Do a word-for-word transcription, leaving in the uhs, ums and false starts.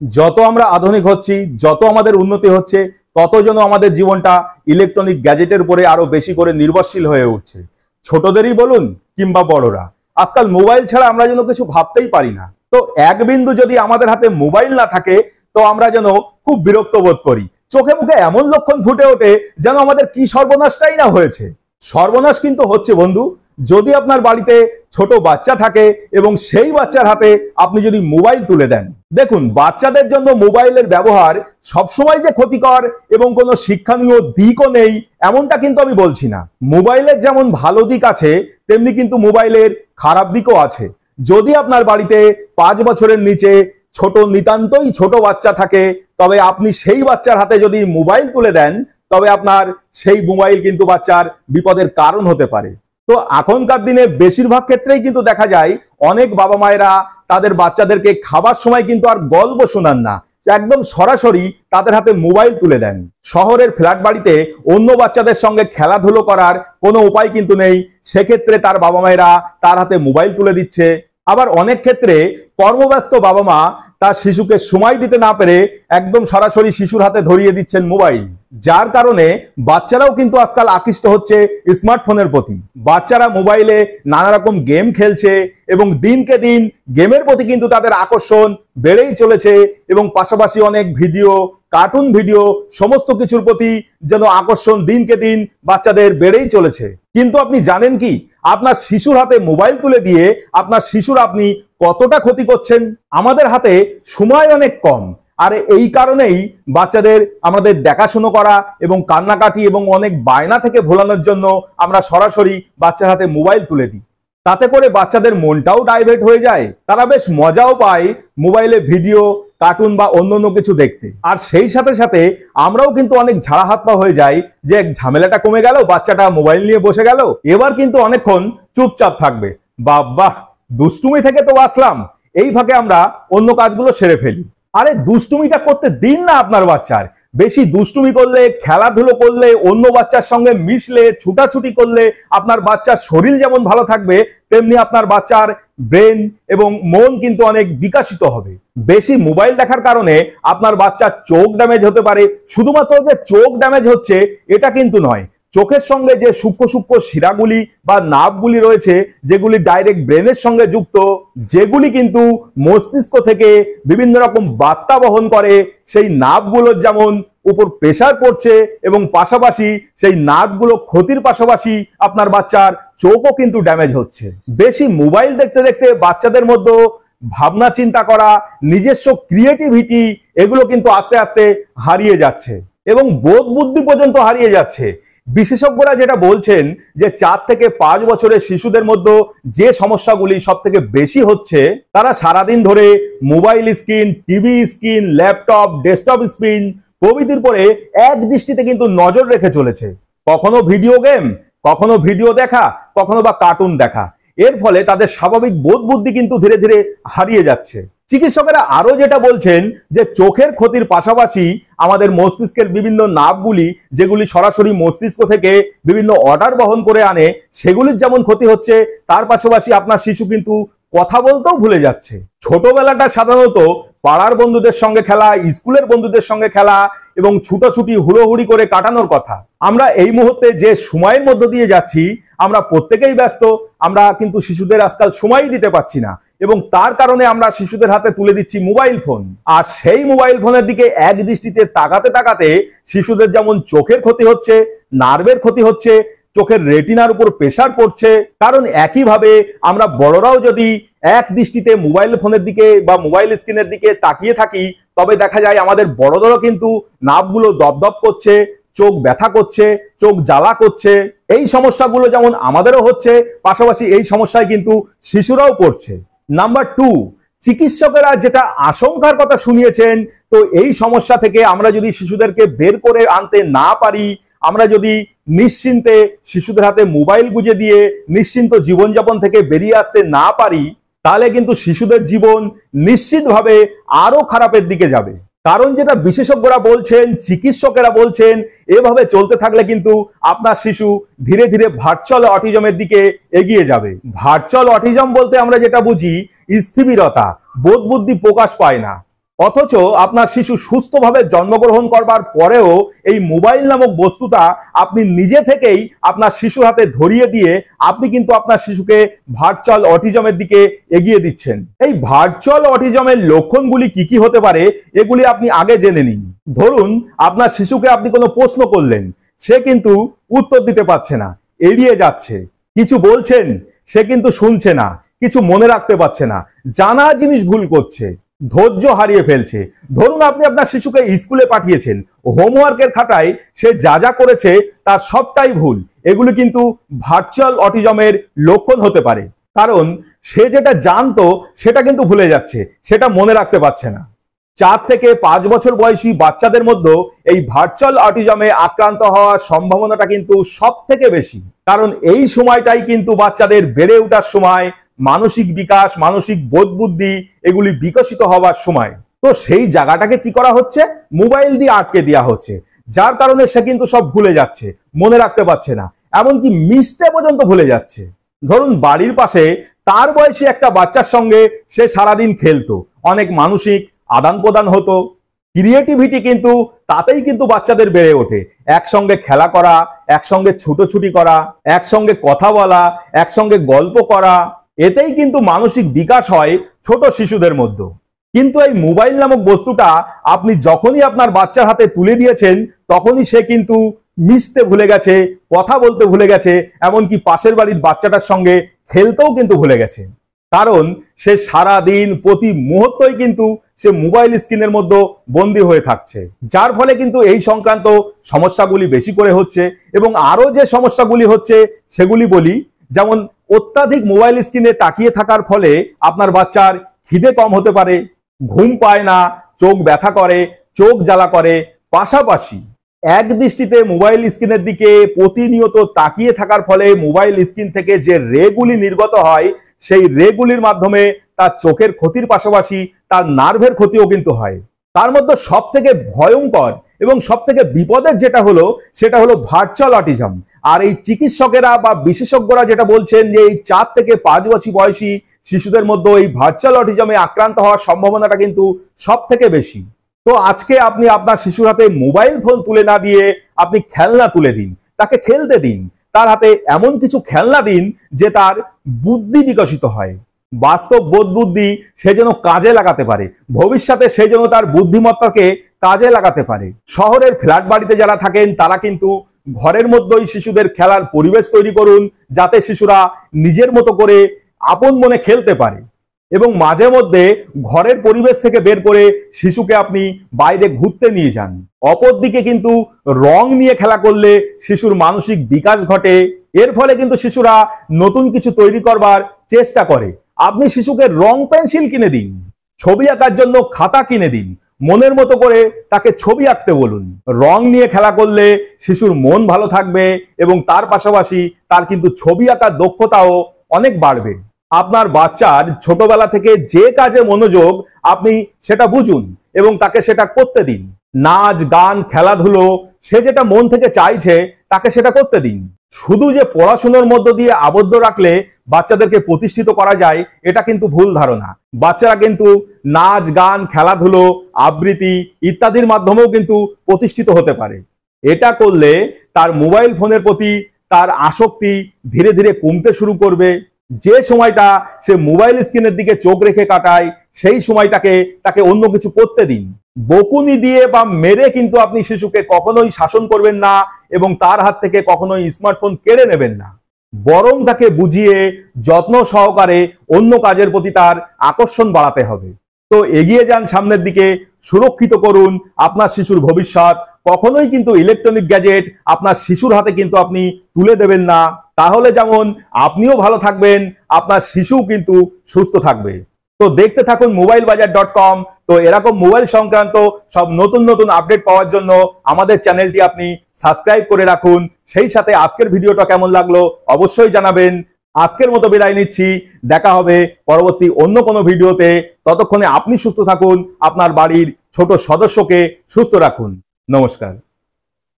যত আমরা আধুনিক হচ্ছি, যত আমাদের উন্নতি হচ্ছে, তত যেন আমাদের জীবনটা ইলেকট্রনিক গ্যাজেটের উপরে আরো বেশি করে নির্ভরশীল হয়ে উঠছে। ছোটদেরই বলুন কিংবা বড়রা, আজকাল মোবাইল ছাড়া আমরা যেন কিছু ভাবতেই পারি না। তো এক বিন্দু যদি আমাদের হাতে মোবাইল না থাকে, তো আমরা যেন খুব বিরক্ত বোধ করি। চোখে মুখে এমন লক্ষণ ফুটে ওঠে যেন আমাদের কি সর্বনাশটাই না হয়েছে। সর্বনাশ কিন্তু হচ্ছে বন্ধু, যদি আপনার বাড়িতে ছোট বাচ্চা থাকে এবং সেই বাচ্চার হাতে আপনি যদি মোবাইল তুলে দেন। দেখুন, বাচ্চাদের জন্য মোবাইলের ব্যবহার সবসময় যে ক্ষতিকর এবং কোনো শিক্ষণীয় দিকও নেই এমনটা কিন্তু আমি বলছি না। মোবাইলের যেমন ভালো দিক আছে, তেমনি কিন্তু মোবাইলের খারাপ দিকও আছে। যদি আপনার বাড়িতে পাঁচ বছরের নিচে ছোট নিতান্তই ছোট বাচ্চা থাকে, তবে আপনি সেই বাচ্চার হাতে যদি মোবাইল তুলে দেন, তবে আপনার সেই মোবাইল কিন্তু বাচ্চার বিপদের কারণ হতে পারে। তো এখনকার দিনে বেশিরভাগ ক্ষেত্রেই কিন্তু দেখা যায় অনেক বাবা মায়েরা তাদের বাচ্চাদেরকে খাবার সময় কিন্তু আর গল্প শোনান না, একদম সরাসরি তাদের হাতে মোবাইল তুলে দেন। শহরের ফ্ল্যাট বাড়িতে অন্য বাচ্চাদের সঙ্গে খেলাধুলো করার কোনো উপায় কিন্তু নেই, সেক্ষেত্রে তার বাবা মায়েরা তার হাতে মোবাইল তুলে দিচ্ছে। আবার অনেক ক্ষেত্রে কর্মব্যস্ত বাবা মা তার শিশুকে সময় দিতে না পেরে একদম সরাসরি শিশুর হাতে ধরিয়ে দিচ্ছেন মোবাইল, যার কারণে বাচ্চারাও কিন্তু আজকাল আকৃষ্ট হচ্ছে স্মার্টফোনের প্রতি। বাচ্চারা মোবাইলে নানা রকম গেম খেলছে এবং দিনকে দিন গেমের প্রতি কিন্তু তাদের আকর্ষণ বেড়েই চলেছে এবং পাশাপাশি অনেক ভিডিও, কার্টুন ভিডিও, সমস্ত কিছুর প্রতি যেন আকর্ষণ দিনকে দিন বাচ্চাদের বেড়েই চলেছে। কিন্তু আপনি জানেন কি, আপনার শিশুর হাতে মোবাইল তুলে দিয়ে আপনার শিশুর আপনি কতটা ক্ষতি করছেন? আমাদের হাতে সময় অনেক কম, আর এই কারণেই বাচ্চাদের আমাদের দেখাশুনো করা এবং কান্নাকাটি এবং অনেক বায়না থেকে ভোলানোর জন্য আমরা সরাসরি বাচ্চার হাতে মোবাইল তুলে দিই। তাতে করে বাচ্চাদের মনটাও ডাইভার্ট হয়ে যায়, তারা বেশ মজাও পায় মোবাইলে ভিডিও, কার্টুন বা অন্যান্য কিছু দেখতে। আর সেই সাথে সাথে আমরাও কিন্তু অনেক ঝাড়া হাত পা হয়ে যাই যে ঝামেলাটা কমে গেল, বাচ্চাটা মোবাইল নিয়ে বসে গেল, এবার কিন্তু অনেকক্ষণ চুপচাপ থাকবে। বাবা, দুষ্টুমি থেকে তো বাঁচলাম, এই ফাঁকে আমরা অন্য কাজগুলো সেরে ফেলি। আরে দুষ্টুমিটা করতে দিন না আপনার বাচ্চার। বেশি দুষ্টুমি করলে, খেলাধুলো করলে, অন্য বাচ্চার সঙ্গে মিশলে, ছুটাছুটি করলে আপনার বাচ্চার শরীর যেমন ভালো থাকবে, তেমনি আপনার বাচ্চার ব্রেন এবং মন কিন্তু অনেক বিকশিত হবে। বেশি মোবাইল দেখার কারণে আপনার বাচ্চার চোখ ড্যামেজ হতে পারে। শুধুমাত্র যে চোখ ড্যামেজ হচ্ছে এটা কিন্তু নয়, চোখের সঙ্গে যে সূক্ষ্ম সূক্ষ্ম শিরাগুলি বা নার্ভগুলি রয়েছে, যেগুলি ডাইরেক্ট ব্রেনের সঙ্গে যুক্ত, যেগুলি কিন্তু মস্তিষ্ক থেকে বিভিন্ন রকম বার্তা বহন করে, সেই নার্ভগুলোর যেমন উপর প্রেসার পড়ছে এবং পাশাপাশি সেই নার্ভগুলো ক্ষতির পাশাপাশি আপনার বাচ্চার চোখও কিন্তু ড্যামেজ হচ্ছে। বেশি মোবাইল দেখতে দেখতে বাচ্চাদের মধ্যে ভাবনা চিন্তা করা, নিজস্ব ক্রিয়েটিভিটি, এগুলো কিন্তু আস্তে আস্তে হারিয়ে যাচ্ছে এবং বোধ বুদ্ধি পর্যন্ত হারিয়ে যাচ্ছে। বিশেষজ্ঞরা যেটা বলছেন যে চার থেকে পাঁচ বছরের শিশুদের মধ্যে যে সমস্যাগুলি সব থেকে বেশি হচ্ছে, তারা সারাদিন ধরে mobile screen, TV screen, laptop, desktop screen প্রভৃতির পরে এক দৃষ্টিতে কিন্তু নজর রেখে চলেছে। কখনো ভিডিও গেম, কখনো ভিডিও দেখা, কখনো বা কার্টুন দেখা। এর ফলে তাদের স্বাভাবিক বোধ বুদ্ধি কিন্তু ধীরে ধীরে হারিয়ে যাচ্ছে। চিকিৎসকেরা আরো যেটা বলছেন যে চোখের ক্ষতির পাশাপাশি আমাদের মস্তিষ্কের বিভিন্ন নার্ভগুলি, যেগুলি সরাসরি মস্তিষ্ক থেকে বিভিন্ন অর্ডার বহন করে আনে, সেগুলির যেমন ক্ষতি হচ্ছে, তার পাশাপাশি আপনার শিশু কিন্তু কথা বলতেও ভুলে যাচ্ছে। ছোটবেলাটা সাধারণত পাড়ার বন্ধুদের সঙ্গে খেলা, স্কুলের বন্ধুদের সঙ্গে খেলা এবং ছুটোছুটি হুড়োহুড়ি করে কাটানোর কথা। আমরা এই মুহূর্তে যে সময়ের মধ্য দিয়ে যাচ্ছি, আমরা প্রত্যেকেই ব্যস্ত, আমরা কিন্তু শিশুদের আজকাল সময়ই দিতে পারছি না এবং তার কারণে আমরা শিশুদের হাতে তুলে দিচ্ছি মোবাইল ফোন। আর সেই মোবাইল ফোনের দিকে এক দৃষ্টিতে তাকাতে তাকাতে শিশুদের যেমন চোখের ক্ষতি হচ্ছে, নার্ভের ক্ষতি হচ্ছে, চোখের রেটিনার উপর প্রেসার পড়ছে। কারণ একইভাবে আমরা বড়রাও যদি এক দৃষ্টিতে মোবাইল ফোনের দিকে বা মোবাইল স্ক্রিনের দিকে তাকিয়ে থাকি, তবে দেখা যায় আমাদের বড়দেরও কিন্তু নার্ভগুলো দপদপ করছে, চোখ ব্যথা করছে, চোখ জ্বালা করছে। এই সমস্যাগুলো যেমন আমাদেরও হচ্ছে, পাশাপাশি এই সমস্যায় কিন্তু শিশুরাও পড়ছে। নাম্বার টু, চিকিৎসকেরা যেটা আশঙ্কার কথা শুনিয়েছেন, তো এই সমস্যা থেকে আমরা যদি শিশুদেরকে বের করে আনতে না পারি, আমরা যদি নিশ্চিন্তে শিশুদের হাতে মোবাইল গুঁজে দিয়ে নিশ্চিন্ত জীবনযাপন থেকে বেরিয়ে আসতে না পারি, তাহলে কিন্তু শিশুদের জীবন নিশ্চিতভাবে আরো খারাপের দিকে যাবে। কারণ যেটা বিশেষজ্ঞরা বলছেন, চিকিৎসকেরা বলছেন, এভাবে চলতে থাকলে কিন্তু আপনার শিশু ধীরে ধীরে ভার্চুয়াল অটিজমের দিকে এগিয়ে যাবে। ভার্চুয়াল অটিজম বলতে আমরা যেটা বুঝি, স্থিরতা, বোধ বুদ্ধি প্রকাশ পায় না, অথচ আপনার শিশু সুস্থভাবে জন্মগ্রহণ করবার পরেও এই মোবাইল নামক বস্তুটা আপনি নিজে থেকেই আপনার শিশুর হাতে ধরিয়ে দিয়ে আপনি কিন্তু আপনার শিশুকে ভার্চুয়াল অটিজমের দিকে এগিয়ে দিচ্ছেন। এই ভার্চুয়াল অটিজমের লক্ষণগুলি কি কি হতে পারে এগুলি আপনি আগে জেনে নিন। ধরুন আপনার শিশুকে আপনি কোনো প্রশ্ন করলেন, সে কিন্তু উত্তর দিতে পারছে না, এড়িয়ে যাচ্ছে। কিছু বলছেন, সে কিন্তু শুনছে না, কিছু মনে রাখতে পারছে না, জানা জিনিস ভুল করছে, ধৈর্য হারিয়ে ফেলছে। ধরুন আপনি আপনার শিশুকে স্কুলে পাঠিয়েছেন, হোমওয়ার্কের খাতায় সে যা যা করেছে তার সবটাই ভুল। এগুলি কিন্তু ভার্চুয়াল অটিজমের লক্ষণ হতে পারে, কারণ সে যেটা জানতো সেটা কিন্তু ভুলে যাচ্ছে, সেটা মনে রাখতে পারছে না। চার থেকে পাঁচ বছর বয়সী বাচ্চাদের মধ্যে এই ভার্চুয়াল অটিজমে আক্রান্ত হওয়ার সম্ভাবনাটা কিন্তু সব থেকে বেশি, কারণ এই সময়টাই কিন্তু বাচ্চাদের বেড়ে ওঠার সময়, মানসিক বিকাশ, মানসিক বোধ বুদ্ধি এগুলি বিকশিত হওয়ার সময়। তো সেই জায়গাটাকে কি করা হচ্ছে, মোবাইল দিয়ে আটকে দেওয়া হচ্ছে, যার কারণে সে কিন্তু সব ভুলে যাচ্ছে, মনে রাখতে পারছে না, এমনকি মিশতে পর্যন্ত ভুলে যাচ্ছে। ধরুন বাড়ির পাশে তার বয়সী একটা বাচ্চার সঙ্গে সে সারাদিন খেলতো, অনেক মানসিক আদান প্রদান হতো, ক্রিয়েটিভিটি কিন্তু তাতেই কিন্তু বাচ্চাদের বেড়ে ওঠে। একসঙ্গে খেলা করা, একসঙ্গে ছুটোছুটি করা, একসঙ্গে কথা বলা, একসঙ্গে গল্প করা, এতেই কিন্তু মানসিক বিকাশ হয় ছোট শিশুদের মধ্যে। কিন্তু এই মোবাইল নামক বস্তুটা আপনি যখনই আপনার বাচ্চার হাতে তুলে দিয়েছেন তখনই সে কিন্তু মিশতে ভুলে গেছে, কথা বলতে ভুলে গেছে, এমনকি পাশের বাড়ির বাচ্চাটার সঙ্গে খেলতেও কিন্তু ভুলে গেছে। কারণ সে সারা দিন প্রতি মুহূর্তই কিন্তু সে মোবাইল স্ক্রিনের মধ্যে বন্দী হয়ে থাকছে, যার ফলে কিন্তু এই সংক্রান্ত সমস্যাগুলি বেশি করে হচ্ছে। এবং আরো যে সমস্যাগুলি হচ্ছে সেগুলি বলি, যেমন অত্যাধিক মোবাইল স্ক্রিনে তাকিয়ে থাকার ফলে আপনার বাচ্চার খিদে কম হতে পারে, ঘুম পায় না, চোখ ব্যথা করে, চোখ জ্বালা করে। পাশাপাশি এক দৃষ্টিতে মোবাইল স্ক্রিনের দিকে প্রতিনিয়ত তাকিয়ে থাকার ফলে মোবাইল স্ক্রিন থেকে যে রেগুলি নির্গত হয় সেই রেগুলির মাধ্যমে তার চোখের ক্ষতির পাশাপাশি তার নার্ভের ক্ষতিও কিন্তু হয়। তার মধ্যে সব থেকে ভয়ঙ্কর এবং সব থেকে বিপদের যেটা হলো সেটা হলো ভার্চুয়াল অটিজম। আর এই চিকিৎসকেরা বা বিশেষজ্ঞরা যেটা বলছেন যে এই চার থেকে পাঁচ বছর বয়সী শিশুদের মধ্যে এই ভার্চুয়াল অটিজমে আক্রান্ত হওয়ার সম্ভাবনাটা কিন্তু সব থেকে বেশি। তো আজকে আপনি আপনার শিশুর হাতে মোবাইল ফোন তুলে না দিয়ে আপনি খেলনা তুলে দিন, তাকে খেলতে দিন, তার হাতে এমন কিছু খেলনা দিন যে তার বুদ্ধি বিকশিত হয়, বাস্তব বোধ বুদ্ধি সে যেন কাজে লাগাতে পারে, ভবিষ্যতে সে যেন তার বুদ্ধিমত্তাকে কাজে লাগাতে পারে। শহরের ফ্ল্যাট বাড়িতে যারা থাকেন তারা কিন্তু ঘরের মধ্যেই শিশুদের খেলার পরিবেশ তৈরি করুন, যাতে শিশুরা নিজের মতো করে আপন মনে খেলতে পারে। এবং মাঝে মধ্যে ঘরের পরিবেশ থেকে বের করে শিশুকে আপনি বাইরে ঘুরতে নিয়ে যান। অপরদিকে কিন্তু রং নিয়ে খেলা করলে শিশুর মানসিক বিকাশ ঘটে, এর ফলে কিন্তু শিশুরা নতুন কিছু তৈরি করবার চেষ্টা করে। আপনি শিশুকে রং পেন্সিল কিনে দিন, ছবি আঁকার জন্য খাতা কিনে দিন, মনের মতো করে তাকে ছবি আঁকতে বলুন। রং নিয়ে খেলা করলে শিশুর মন ভালো থাকবে এবং তার পাশাপাশি তার কিন্তু ছবি আঁকার দক্ষতাও অনেক বাড়বে। আপনার বাচ্চার ছোটবেলা থেকে যে কাজে মনোযোগ আপনি সেটা বুঝুন এবং তাকে সেটা করতে দিন। নাচ, গান, খেলাধুলো, সে যেটা মন থেকে চাইছে তাকে সেটা করতে দিন। শুধু যে পড়াশোনার মধ্য দিয়ে আবদ্ধ রাখলে বাচ্চাদেরকে প্রতিষ্ঠিত করা যায় এটা কিন্তু ভুল ধারণা। বাচ্চারা কিন্তু নাচ, গান, খেলাধুলো, আবৃত্তি ইত্যাদির মাধ্যমেও কিন্তু প্রতিষ্ঠিত হতে পারে। এটা করলে তার মোবাইল ফোনের প্রতি তার আসক্তি ধীরে ধীরে কমতে শুরু করবে। যে সময়টা সে মোবাইল স্ক্রিনের দিকে চোখ রেখে কাটায় সেই সময়টাকে তাকে অন্য কিছু করতে দিন। বকুনি দিয়ে বা মেরে কিন্তু আপনি শিশুকে কখনোই শাসন করবেন না এবং তার হাত থেকে কখনোই স্মার্টফোন কেড়ে নেবেন না, বরং তাকে বুঝিয়ে যত্ন সহকারে অন্য কাজের প্রতি তার আকর্ষণ বাড়াতে হবে। তো এগিয়ে যান সামনের দিকে, সুরক্ষিত করুন আপনার শিশুর ভবিষ্যৎ। কখনোই কিন্তু ইলেকট্রনিক গ্যাজেট আপনার শিশুর হাতে কিন্তু আপনি তুলে দেবেন না, তাহলে যেমন আপনিও ভালো থাকবেন, আপনার শিশুও কিন্তু সুস্থ থাকবে। তো দেখতে থাকুন মোবাইল বাজার ডট কম। তো এরকম মোবাইল সংক্রান্ত সব নতুন নতুন আপডেট পাওয়ার জন্য আমাদের চ্যানেলটি আপনি সাবস্ক্রাইব করে রাখুন। সেই সাথে আজকের ভিডিওটা কেমন লাগলো অবশ্যই জানাবেন। আজকের মতো বিদায় নিচ্ছি, দেখা হবে পরবর্তী অন্য কোনো ভিডিওতে। ততক্ষণে আপনি সুস্থ থাকুন, আপনার বাড়ির ছোট সদস্যকে সুস্থ রাখুন। নমস্কার।